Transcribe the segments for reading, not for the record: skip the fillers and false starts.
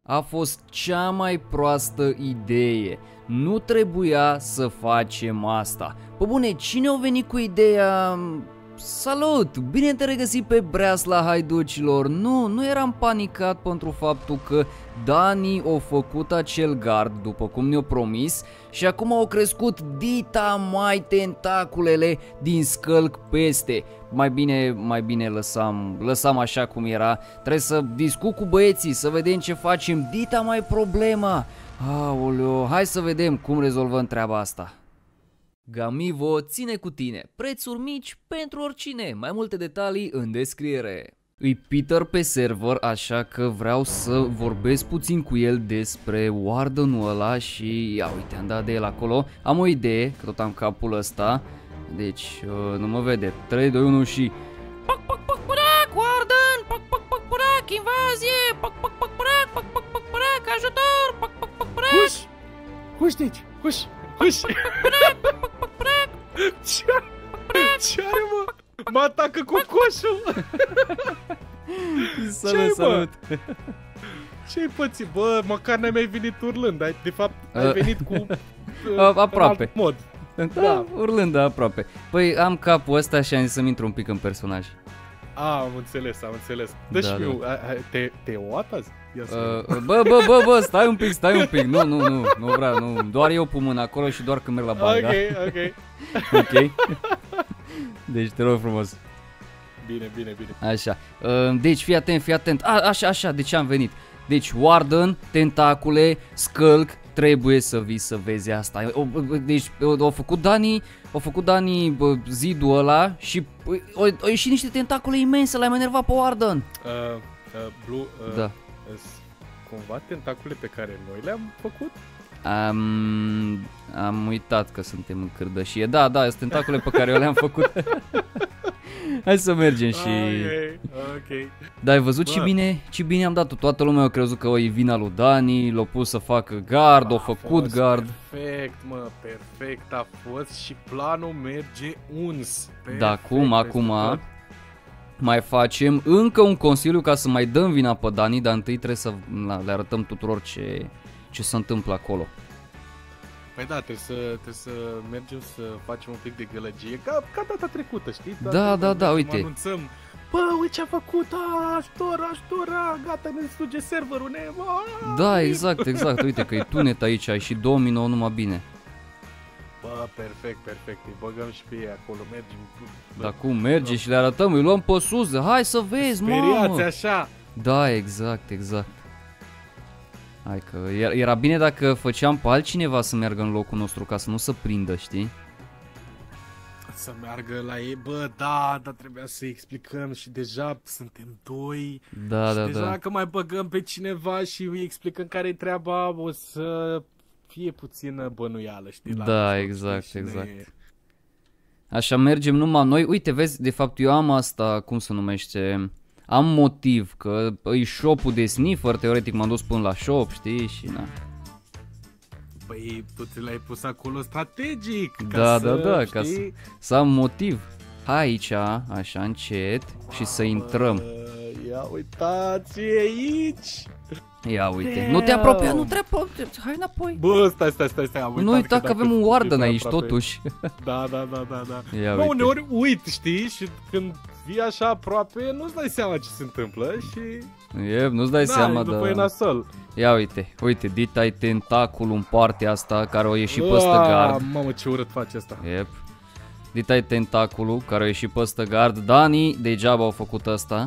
A fost cea mai proastă idee. Nu trebuia să facem asta. Pe bune, cine a venit cu ideea... Salut! Bine te regăsit pe breasla haiducilor. Nu eram panicat pentru faptul că Dani a făcut acel gard după cum ne-a promis și acum au crescut dita mai tentaculele din scălc peste. Mai bine lăsam așa cum era. Trebuie să discut cu băieții, să vedem ce facem. Dita mai problema. Aoleo, hai să vedem cum rezolvăm treaba asta. Gamivo ține cu tine. Prețuri mici pentru oricine. Mai multe detalii în descriere. Îi Peter pe server, așa că vreau să vorbesc puțin cu el despre Warden-ul ăla și ia uite, am dat de el acolo. Am o idee, că tot am capul ăsta. Deci, nu mă vede. 3, 2, 1 și... Pac, pac, pac, purac, Warden! Pac, pac, pac, purac, invazie! Pac, pac, pac, purac, pac, pac, pac, purac, ajutor! Pac, pac, pac, purac! Huș! Huș de aici! Huș! Huș! Ce are, mă? Mă atacă cocoșul! Salut! Ce-ai pățit? Bă, măcar n-ai mai venit urlând. De fapt, ai venit cu... aproape. Mod. Da, urlând, aproape. Păi am capul ăsta și am zis să-mi intru un pic în personaj. Am înțeles. Dă-și miu, te oat azi? Bă, stai un pic, nu vreau, doar eu pun mâna acolo și doar când merg la bani, Ok? Deci te rog frumos. Bine. Așa, deci fii atent, așa, de ce am venit? Deci Warden, tentacule, scălc, trebuie să vii să vezi asta. Deci a făcut Dani zidul ăla și au ieșit niște tentacule imense, l-am enervat pe Warden. Blue, da. Cumva tentacule pe care noi le-am făcut? Am uitat că suntem în cârdășie. Da, sunt tentacule pe care eu le-am făcut. Hai să mergem și... Ok. Da, ai văzut ce bine am dat-o. Toată lumea a crezut că e vina lui Dani, l-a pus să facă gard, a făcut gard. Perfect a fost și planul merge uns. Da, acum mai facem încă un consiliu ca să mai dăm vina pe Dani, dar întâi trebuie să le arătăm tuturor ce se întâmplă acolo. Păi da, trebuie să mergem să facem un pic de gălăgie, ca data trecută, știi? Da, uite. Anunțăm, bă, uite ce-a făcut, ajutor, gata, ne suge serverul, Da, exact, uite că e tunet aici, ai și domino, numai bine. Bă, perfect, îi băgăm și pe ei acolo, mergem. Dar cum merge și le arătăm, îi luăm pe sus, hai să vezi, speriați așa. Da, exact. Hai că era bine dacă făceam pe altcineva să meargă în locul nostru ca să nu se prindă, știi? Să meargă la ei, bă, da, dar trebuia să-i explicăm și deja suntem doi. Da. Deja dacă mai băgăm pe cineva și îi explicăm care-i treaba, o să fie puțină bănuială, știi? Da, exact. Așa mergem numai noi. Uite, vezi, de fapt eu am asta, cum se numește... Am motiv, că e shop-ul de sniffer, teoretic m-am dus până la shop, știi, și na. Păi, tu ți l-ai pus acolo strategic, ca să am motiv. Hai aici, așa, încet, și să intrăm. Ia uitați, e aici! Ia uite, nu te apropia, hai înapoi. Bă, stai, nu uita că avem un Warden aici, totuși. Da. Bă, uneori uit, știi, și când vii așa aproape, nu-ți dai seama ce se întâmplă și... Nu-ți dai seama, după e nasol. Ia uite, dita-i tentaculul în partea asta care o ieși peste gard. Mamă, ce urât face asta. Dita-i tentaculul care o ieși peste gard. Dani, degeaba au făcut asta.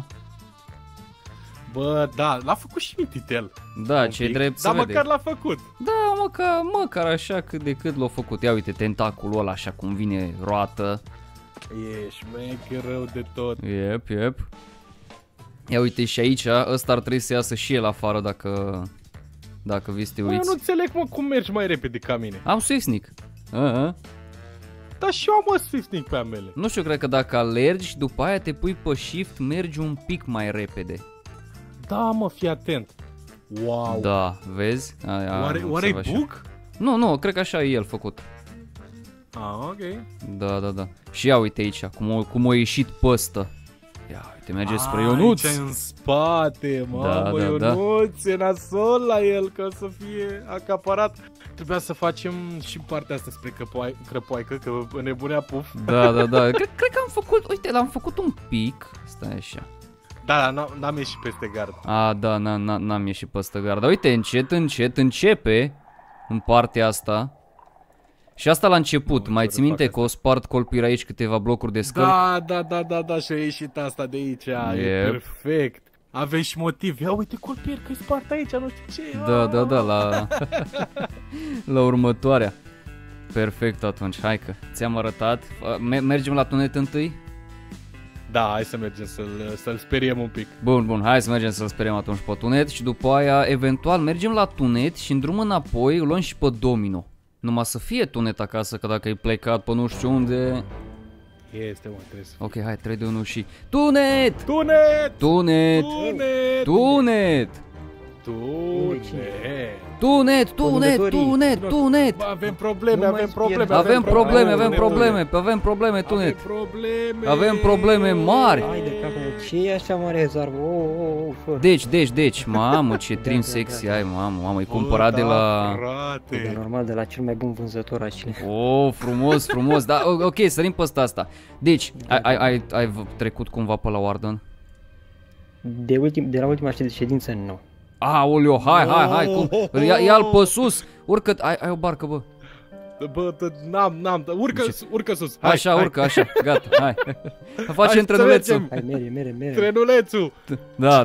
Bă, da, l-a făcut și Mititel. Da, ce drept să vede. Dar măcar l-a făcut. Da, măcar așa cât de cât l-a făcut. Ia uite, tentaculul ăla așa cum vine roată. E șmecher rău de tot. Yep. Ia uite și aici, ăsta ar trebui să iasă și el afară dacă vii să te uiți. Eu nu înțeleg, mă, cum mergi mai repede ca mine. Am Swiftnick. Dar și eu am Swiftnick pe amele. Nu știu, cred că dacă alergi și după aia te pui pe shift, mergi un pic mai repede. Da, mă, fii atent. Wow. Da, vezi? Oare-i bug? Nu, cred că așa e el făcut. Ok. Da. Și ia uite aici, cum a ieșit pe ăsta. Ia uite, merge spre Ionuț. Aici în spate, mamă, Da. Ionuț, e nasol la el, că o să fie acaparat. Trebuia să facem și partea asta spre crăpoaică, că nebunea Puf. Da. Cred că am făcut, uite, l-am făcut un pic. Stai așa. Da, n-am ieșit peste gard. Da, n-am ieșit peste garda. Uite, încet începe în partea asta. Și asta la început, mai ții minte că o spart colpiri aici câteva blocuri de scări? Da, și a ieșit asta de aici, e perfect. Aveți și motiv, ia uite colpiri că-i spart aici, nu știu ce. Da, la următoarea. Perfect atunci, hai că ți-am arătat. Mergem la tunet întâi? Da, hai să mergem să-l speriem un pic. Bun, hai să mergem să-l speriem atunci pe tunet și după aia eventual mergem la tunet și în drum înapoi luăm și pe Domino. Numai să fie tunet acasă, că dacă e plecat pe nu știu unde... Este, mă, trebuie să fie. Ok, hai, 3, 2, 1 și... Tunet! Tunet! Tunet! Tunet! Tunet! Tunet! Tunet! Bă, avem probleme, avem probleme. Avem probleme, Tunet. Avem probleme mari. Haide, capul, ce e așa mare rezervă? Deci, mamă, ce trim sexy ai, mamă, e cumpărat de la... E normal, de la cel mai bun vânzător așa. Oh, frumos, da, ok, sărim pe asta. Deci, ai trecut cumva pe la Warden? De la ultima ședință, nu. Aoleo, hai, ia-l pe sus, urcă, ai o barcă, bă. Bă, n-am, urcă sus. Așa, urcă, așa, gata, hai. Facem trenulețul. Hai, mere. Trenulețul. Da,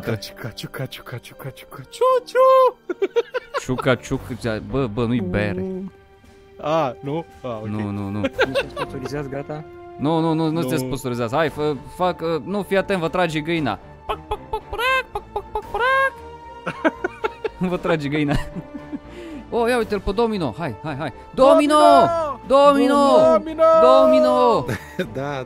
ciuca, bă, nu-i bere. Nu? Ok. Nu. Nu se sponsorizează, gata? Nu te sponsorizați. Hai, fac, nu, fii atent, vă trage găina. Vă trage găina. Oh, ia uite-l pe Domino. Hai. Domino! Da.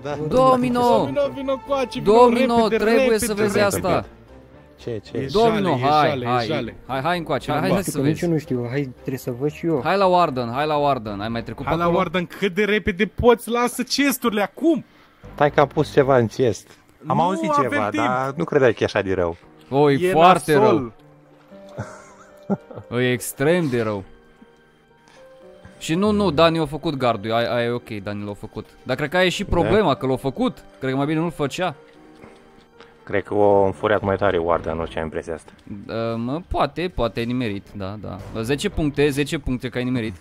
Domino, trebuie să vezi asta. Ce? Domino, jale. hai încoace, hai să vezi. Nici eu nu știu, hai, trebuie să văd și eu. Hai la Warden, ai mai trecut pe acolo? Hai la Warden, cât de repede poți, lasă chesturile acum. Stai că am pus ceva în chest. Am Nu auzit avem ceva, timp. dar nu credeai că e așa de rău. O, e foarte nasol. rău. E extrem de rău. Și nu, Dani a făcut gardul, aia e ok, Dani l-a făcut. Dar cred că aia e și problema, că l-a făcut. Cred că mai bine nu-l făcea. Cred că o înfuriat mai tare Warden, nu ce am impresia asta. Poate ai nimerit, da. 10 puncte că ai nimerit.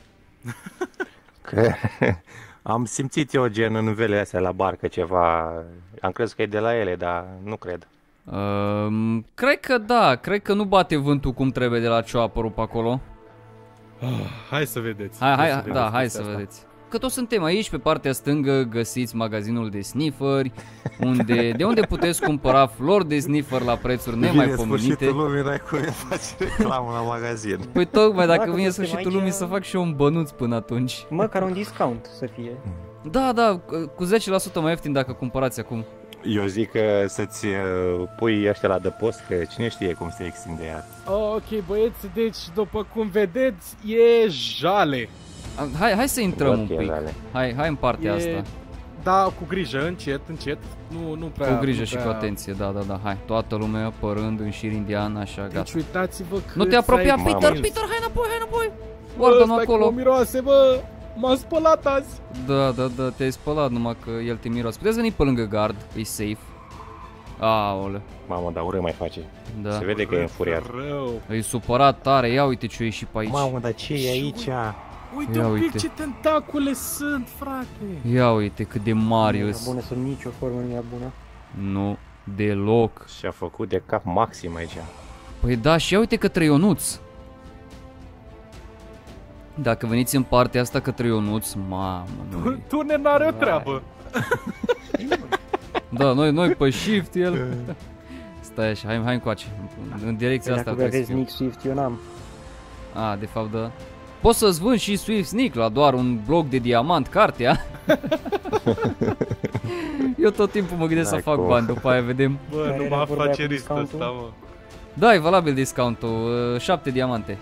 Am simțit eu gen în velele astea la barcă ceva. Am crezut că e de la ele, dar nu cred. Cred că da, cred că nu bate vântul cum trebuie de la ce a apărut pe acolo. Hai să vedeți. Hai să vedeți. Că toți suntem aici, pe partea stângă găsiți magazinul de snifferi, de unde puteți cumpăra flori de sniffer la prețuri nemaipomenite. Sfârșitul lumii, n-ai cum să faci reclamă la magazin. Păi tocmai, dacă vine suntem sfârșitul aici, lumii să fac și eu un bănuț până atunci. Măcar un discount să fie. Da, cu 10% mai ieftin dacă cumpărați acum. Eu zic că să-ți pui ăștia la adăpost, că cine știe cum se extinde ea. Ok, băieți, deci după cum vedeți, e jale. Hai să intrăm un pic. Hai în partea asta. Da, cu grijă, încet. Nu prea. Cu grijă și cu atenție, da. Hai, toată lumea părând în șir indian, așa, gata. Deci uitați-vă cât Nu te apropia, Peter, hai înapoi. Warden acolo. Miroase, bă. M-am spălat azi. Da, te-ai spălat, numai că el te miroase. Puteți veni pe lângă gard, e safe. Aole. Mamă, dar urât mai face. Da. Se vede că e înfuriat. E supărat tare, ia uite ce-a ieșit pe aici. Mamă, dar ce e aici? Uite un pic ce tentacule sunt, frate. Ia uite cât de mari Nu e sunt. bună, sub nicio formă nu e bună. Nu, deloc. Și-a făcut de cap maxim aici. Păi da, și ia uite către Ionuț. Dacă veniți în partea asta către Ionuț, mamă, noi... Tu n-are o treabă. Da, noi pe shift, el... Stai așa, hai încoace. În direcția asta dacă trebuie să aveți fiu. Nick Swift, eu n-am. De fapt, da. Poți să-ți vând și Swift Sneak la doar un bloc de diamant, cartea. Eu tot timpul mă gândesc să fac bani, după aia vedem. Bă, nu mă afacerist ăsta, mă. Da, e valabil discountul, 7 diamante.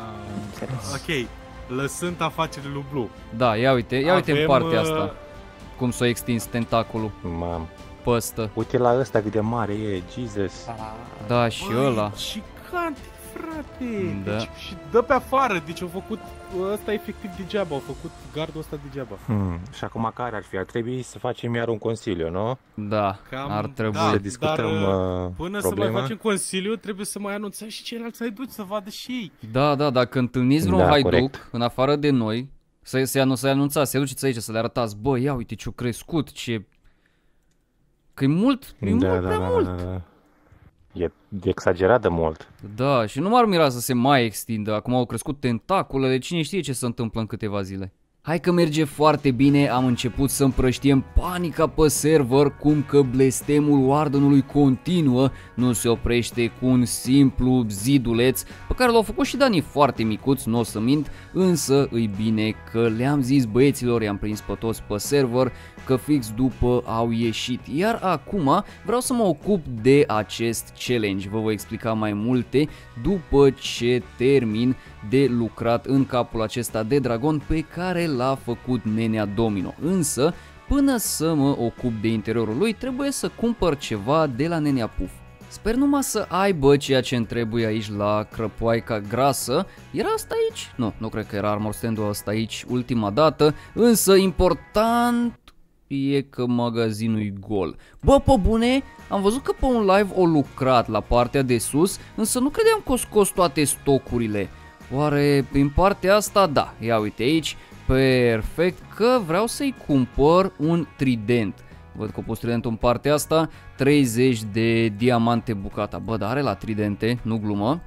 Ok, lăsând afacerile lui Blue. Da, ia uite în partea asta. cum s-a extins tentaculul Mam. păstă. Uite la ăsta cât de mare e, Jesus. Da, și ăla. Gigant, frate. Da. Deci, și dă pe afară, deci au făcut ăsta efectiv degeaba, au făcut gardul ăsta degeaba. Și acum care ar fi? Ar trebui să facem iar un consiliu, nu? Da, Cam, ar trebui. Să discutăm până problema. să mai facem consiliu, trebuie să mai anunțăm și ceilalți haiduci să vadă și ei. Da, dacă întâlniți vreun Da, haiduc, corect. în afară de noi, să-i anunțați, să duceți aici, să le arătați, bă, ia uite ce-o crescut, ce... Că-i mult, e mult prea mult. Da. E exagerat de mult. Da, și nu m-ar mira să se mai extindă, acum au crescut tentaculele, cine știe ce se întâmplă în câteva zile. Hai că merge foarte bine, am început să împrăștiem panica pe server, cum că blestemul Wardenului continuă, nu se oprește cu un simplu ziduleț, pe care l-au făcut și Dani foarte micuți, nu o să mint, însă îi bine că le-am zis băieților, i-am prins pe toți pe server, că fix după au ieșit. Iar acum vreau să mă ocup de acest challenge, vă voi explica mai multe după ce termin de lucrat în capul acesta de dragon pe care l-a făcut Nenea Domino. Însă, până să mă ocup de interiorul lui, trebuie să cumpăr ceva de la Nenea Puf. Sper numai să aibă ceea ce îmi trebuie aici la crăpoaica grasă. Era asta aici? Nu cred că era armor stand-ul ăsta aici ultima dată, însă important e că magazinul e gol. Bă, pe bune, am văzut că pe un live o lucrat la partea de sus, însă nu credeam că o scos toate stocurile. Oare prin partea asta? Da, ia uite aici, perfect, că vreau să-i cumpăr un trident. Văd că o pus tridentul în partea asta, 30 de diamante bucata. Bă, dar are la tridente, nu glumă.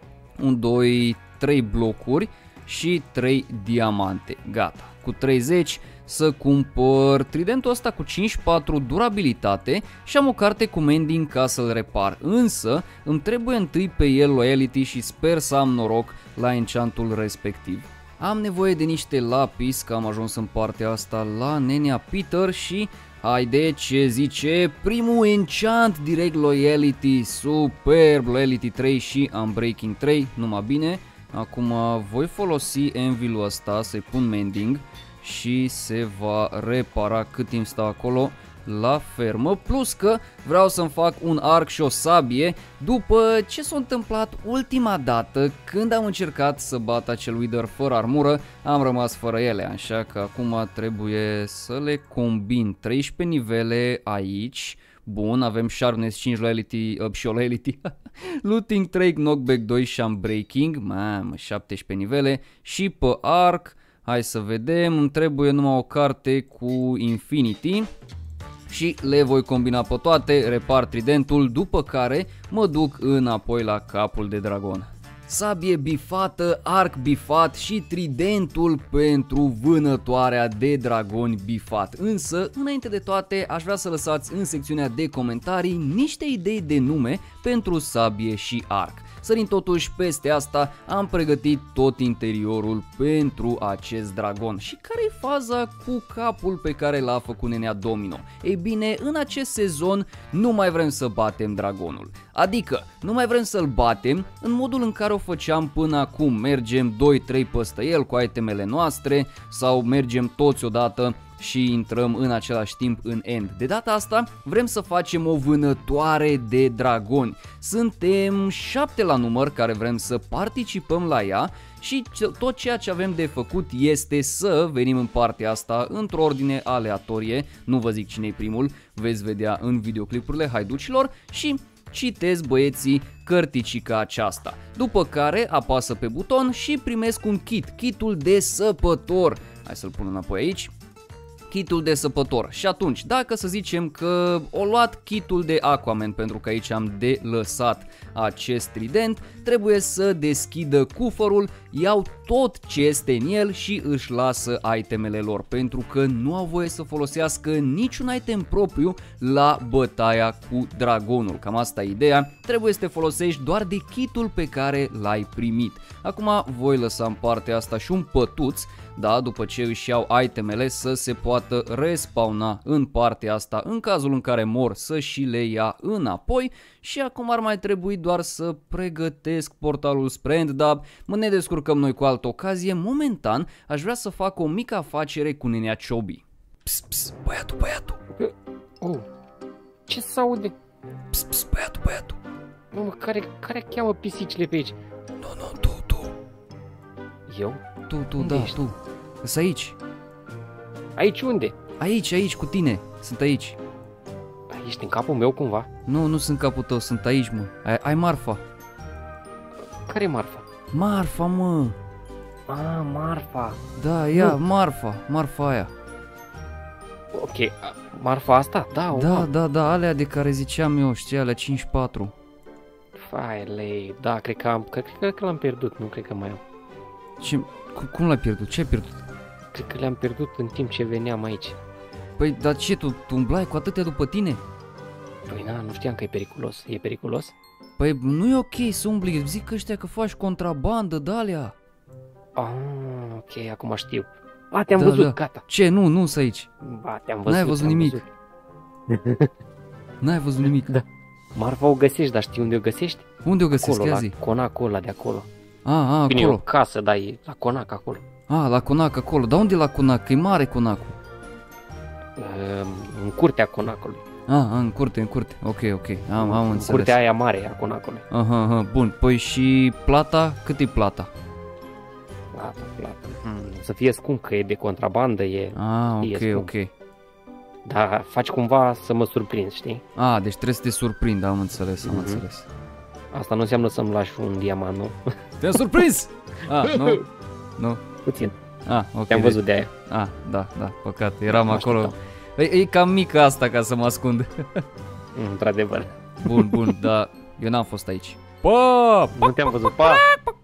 1, 2, 3 blocuri și 3 diamante. Gata, cu 30 să cumpăr tridentul ăsta cu 5-4 durabilitate și am o carte cu mending ca să-l repar. Însă îmi trebuie întâi pe el loyalty și sper să am noroc la enchantul respectiv. Am nevoie de niște lapis, că am ajuns în partea asta la Nenea Peter și haide, ce zice, primul enchant direct loyalty, superb, loyalty 3 și unbreaking 3, numai bine. Acum voi folosi anvil-ul ăsta să-i pun mending și se va repara cât timp stau acolo la fermă, plus că vreau să-mi fac un arc și o sabie după ce s-a întâmplat ultima dată când am încercat să bat acel wither fără armură, am rămas fără ele, așa că acum trebuie să le combin. 13 nivele aici. Bun, avem sharpness 5 loyalty și o loyalty. Looting 3, knockback 2 și unbreaking. Mamă, 17 nivele și pe arc. Hai să vedem, îmi trebuie numai o carte cu Infinity și le voi combina pe toate, repar tridentul, după care mă duc înapoi la capul de dragon. Sabie bifată, arc bifat și tridentul pentru vânătoarea de dragoni bifat. Însă, înainte de toate, aș vrea să lăsați în secțiunea de comentarii niște idei de nume pentru sabie și arc. Sărind totuși peste asta, am pregătit tot interiorul pentru acest dragon. Și care e faza cu capul pe care l-a făcut Nenea Domino? Ei bine, în acest sezon nu mai vrem să batem dragonul. Adică, nu mai vrem să-l batem în modul în care o făceam până acum. Mergem 2-3 păstă el cu itemele noastre sau mergem toți odată și intrăm în același timp în end. De data asta vrem să facem o vânătoare de dragoni. Suntem 7 la număr care vrem să participăm la ea și tot ceea ce avem de făcut este să venim în partea asta într-o ordine aleatorie. Nu vă zic cine-i primul, veți vedea în videoclipurile haiducilor și citesc băieții cărticica aceasta. După care apasă pe buton și primesc un kit, kitul de săpător. Hai să-l pun înapoi aici. Kitul de săpător. Și atunci, dacă să zicem că o luat kitul de Aquaman, pentru că aici am de lăsat acest trident, trebuie să deschidă cufărul, iau tot ce este în el și își lasă itemele lor, pentru că nu au voie să folosească niciun item propriu la bătaia cu dragonul. Cam asta e ideea, trebuie să te folosești doar de kitul pe care l-ai primit. Acum voi lăsa în partea asta și un pătuț, da, după ce își iau itemele să se poată respawna în partea asta în cazul în care mor să și le ia înapoi. Și acum ar mai trebui doar să pregătesc portalul spre End, dar ne descurcăm noi cu altă ocazie. Momentan aș vrea să fac o mică afacere cu Nenea Ciobi. Ps, ps, băiatul. Oh, ce s-aude? Ps, ps, băiatul. Mă, care cheamă pisicile pe aici? Nu, tu. Eu? Tu, Unde da, ești? tu. Sunt aici. Aici unde? Aici, cu tine. Sunt aici. Ești în capul meu cumva? Nu sunt capul tău, sunt aici, mă. Ai marfa. Care Marfa? Marfa, mă. Ah, Marfa. Da, ia, marfa aia. Ok, Marfa asta? Da, Da, alea de care ziceam eu, știi, alea 5-4. Failei, da, cred că l-am pierdut, nu cred că mai am. Cum l-ai pierdut? Ce ai pierdut? Cred că le-am pierdut în timp ce veneam aici. Păi, dar ce, tu umblai cu atâtea după tine? Păi na, nu știam că e periculos. E periculos? Păi, nu e ok să umbli, zic ăștia că faci contrabandă de-alea. Ah, ok, acum știu. A, te-am văzut, gata. Ce, nu să aici. Ba, te-am văzut. N-ai văzut nimic. N-ai văzut nimic. Da. Marfa o găsești, dar știi unde o găsești? Unde o găsesc, Acolo, ia la zi? conacul ăla de acolo. Bine, e o acolo. casă, dar e la conac acolo. La conac acolo. Dar unde e la conac? Că e mare conacul. În curtea conacului. În curte. Ok. Am În înțeles. curtea aia mare a conacului. Aha, bun. Păi și plata? Cât e plata? Plata. Să fie scump, că e de contrabandă, e scump. Ok. Dar faci cumva să mă surprinzi, știi? Deci trebuie să te surprind, am înțeles. Asta nu înseamnă să-mi lași un diamant, nu? Te-am surprins! Nu? Puțin. Ok. Te-am văzut de aia. Da, păcat, eram acolo. E cam mică asta ca să mă ascund. Într-adevăr. Bun, dar eu n-am fost aici. Pa! Nu te-am văzut, pa!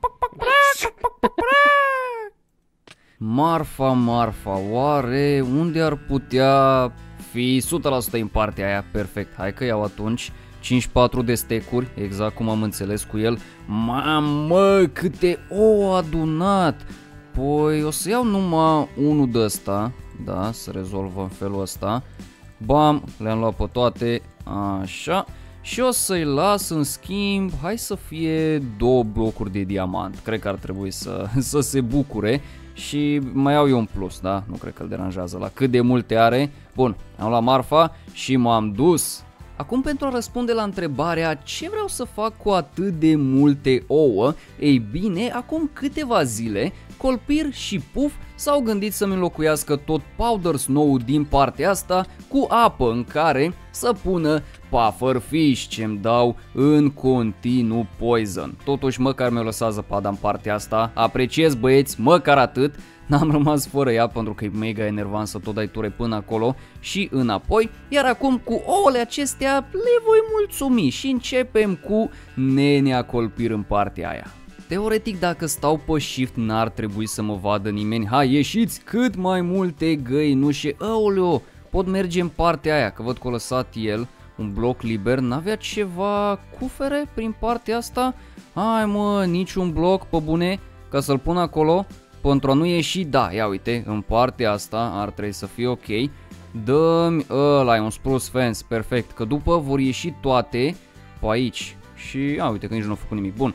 Marfa, oare unde ar putea fi 100% în partea aia? Perfect, hai că iau atunci 5-4 de stecuri, exact cum am înțeles cu el. Mamă, câte ouă adunat! Păi o să iau numai unul de ăsta, da, să rezolvă în felul ăsta. Bam, le-am luat pe toate, așa. Și o să-i las în schimb, hai să fie 2 blocuri de diamant. Cred că ar trebui să se bucure. Și mai iau eu un plus, da? Nu cred că îl deranjează la cât de multe are. Bun, am luat marfa și m-am dus. Acum, pentru a răspunde la întrebarea ce vreau să fac cu atât de multe ouă, ei bine, acum câteva zile, Colpir și Puf s-au gândit să-mi înlocuiască tot Powder Snow din partea asta cu apă în care să pună pufferfish ce-mi dau în continuu poison. Totuși, măcar mi-au lăsat zăpada în partea asta, apreciez băieți, măcar atât. N-am rămas fără ea pentru că e mega enervant să tot dai ture până acolo și înapoi. Iar acum cu ouăle acestea le voi mulțumi și începem cu nenea Colpir în partea aia. Teoretic, dacă stau pe shift n-ar trebui să mă vadă nimeni. Hai, ieșiți cât mai multe găinușe. Aoleo, pot merge în partea aia, că văd că a lăsat el un bloc liber. N-avea ceva cufere prin partea asta? Hai mă, niciun bloc pe bune ca să-l pun acolo pentru a nu ieși. Da, ia uite, în partea asta ar trebui să fie ok. Dă-mi ăla, e un spruce fence, perfect, că după vor ieși toate pe aici. Și, ia uite că nici nu au făcut nimic, bun.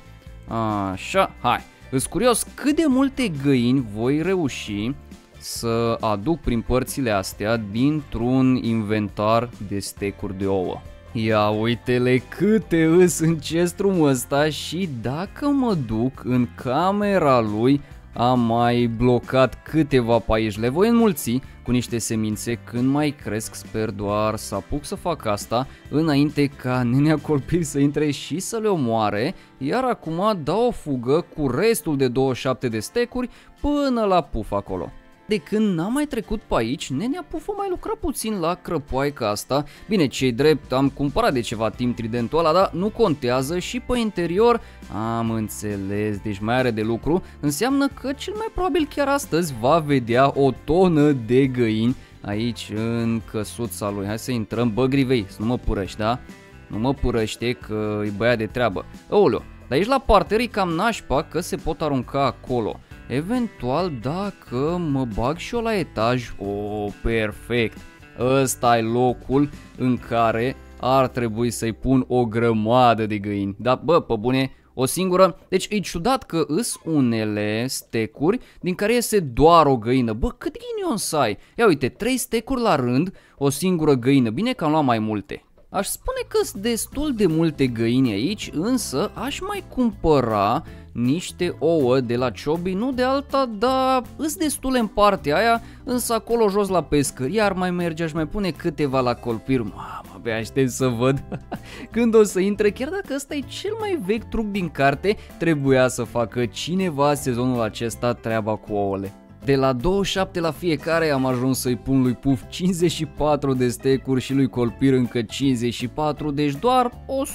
Așa, hai, îs curios cât de multe găini voi reuși să aduc prin părțile astea dintr-un inventar de stecuri de ouă. Ia uite-le câte îs în chestrumul ăsta și dacă mă duc în camera lui am mai blocat câteva pe aici. Le voi înmulți cu niște semințe când mai cresc, sper doar să apuc să fac asta înainte ca nenea Colpir să intre și să le omoare. Iar acum dau o fugă cu restul de 27 de stecuri până la Puf acolo. De când n-am mai trecut pe aici, nenea Puf a mai lucrat puțin la crăpoaica asta. Bine, ce-i drept, am cumpărat de ceva timp tridentul ăla, dar nu contează și pe interior am înțeles, deci mai are de lucru. Înseamnă că cel mai probabil chiar astăzi va vedea o tonă de găini aici în căsuța lui. Hai să intrăm, bă grivei, să nu mă purăști, da? Nu mă purăște că e băiat de treabă. Aoleu, dar aici la parter e cam nașpa că se pot arunca acolo. Eventual dacă mă bag și eu la etaj, perfect, ăsta e locul în care ar trebui să-i pun o grămadă de găini. Dar bă, pe bune, O singură, deci e ciudat că îs unele stecuri din care iese doar o găină. Bă, cât ghinion să ai? Ia uite, 3 stecuri la rând, o singură găină. Bine că am luat mai multe. Aș spune că sunt destul de multe găini aici, însă aș mai cumpăra niște ouă de la Ciobi, nu de alta, dar îs destule în partea aia, însă acolo jos la pescărie ar mai merge, aș mai pune câteva la colpir. Mamă, abia aștept să văd când o să intre, chiar dacă ăsta e cel mai vechi truc din carte, trebuia să facă cineva sezonul acesta treaba cu ouăle. De la 27 la fiecare am ajuns să-i pun lui Puf 54 de stecuri și lui Colpir încă 54, deci doar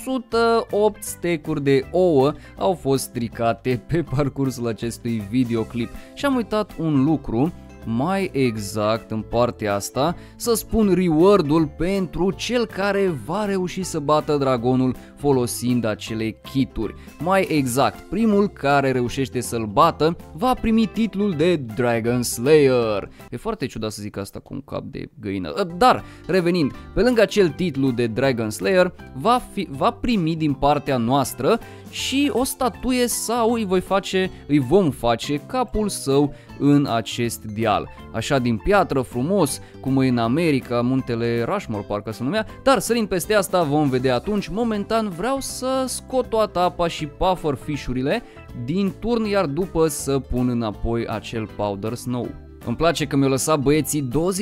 108 stecuri de ouă au fost stricate pe parcursul acestui videoclip. Și am uitat un lucru, mai exact în partea asta, să spun reward-ul pentru cel care va reuși să bată dragonul folosind acele kituri. Mai exact, primul care reușește să-l bată va primi titlul de Dragon Slayer. E foarte ciudat să zic asta cu un cap de găină, dar revenind, pe lângă acel titlu de Dragon Slayer va primi din partea noastră și o statuie sau îi vom face capul său în acest deal. Așa din piatră, frumos, cum e în America, muntele Rushmore parcă se numea, dar sărind peste asta vom vedea atunci. Momentan vreau să scot toată apa și pufferfish-urile din turn, iar după să pun înapoi acel powder snow. Îmi place că mi-au lăsat băieții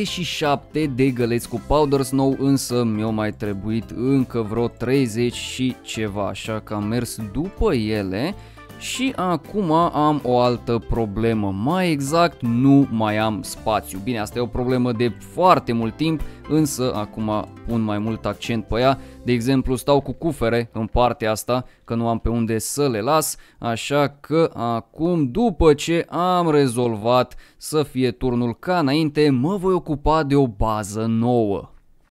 27 de găleți cu powder snow, însă mi-au mai trebuit încă vreo 30 și ceva, așa că am mers după ele. Și acum am o altă problemă, mai exact nu mai am spațiu. Bine, asta e o problemă de foarte mult timp, însă acum pun mai mult accent pe ea. De exemplu, stau cu cufere în partea asta, că nu am pe unde să le las, așa că acum, după ce am rezolvat să fie turnul ca înainte, mă voi ocupa de o bază nouă.